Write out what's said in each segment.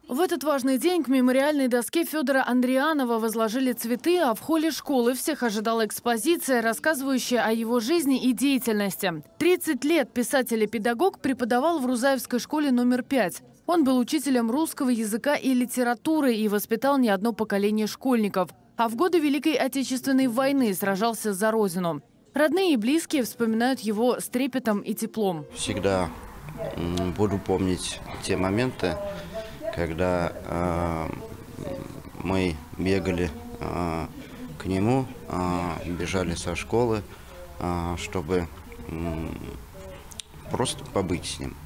В этот важный день к мемориальной доске Федора Андрианова возложили цветы, а в холле школы всех ожидала экспозиция, рассказывающая о его жизни и деятельности. 30 лет писатель и педагог преподавал в Рузаевской школе номер 5. Он был учителем русского языка и литературы и воспитал не одно поколение школьников. А в годы Великой Отечественной войны сражался за родину. Родные и близкие вспоминают его с трепетом и теплом. Всегда буду помнить те моменты, когда мы бегали к нему, бежали со школы, чтобы просто побыть с ним,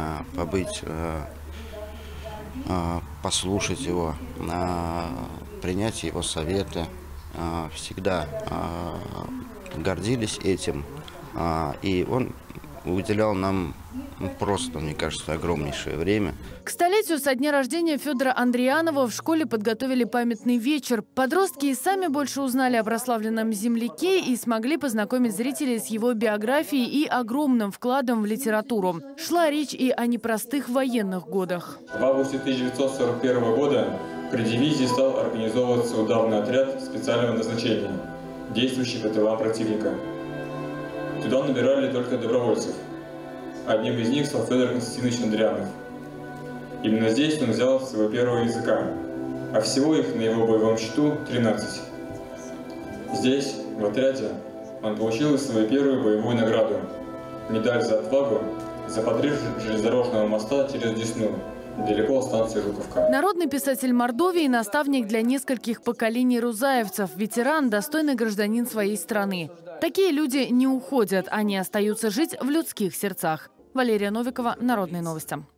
послушать его, принять его советы. Всегда гордились этим, и он уделял нам просто, мне кажется, огромнейшее время. К столетию со дня рождения Федора Андрианова в школе подготовили памятный вечер. Подростки и сами больше узнали о прославленном земляке и смогли познакомить зрителей с его биографией и огромным вкладом в литературу. Шла речь и о непростых военных годах. В августе 1941 года при дивизии стал организовываться ударный отряд специального назначения, действующий по тылам противника. Туда набирали только добровольцев. Одним из них стал Федор Константинович Андрианов. Именно здесь он взял своего первого языка, а всего их на его боевом счету 13. Здесь, в отряде, он получил свою первую боевую награду – медаль за отвагу за подрыв железнодорожного моста через Десну, недалеко от станции Жуковка. Народный писатель Мордовии – наставник для нескольких поколений рузаевцев, ветеран, достойный гражданин своей страны. Такие люди не уходят, они остаются жить в людских сердцах. Валерия Новикова, Народные новости.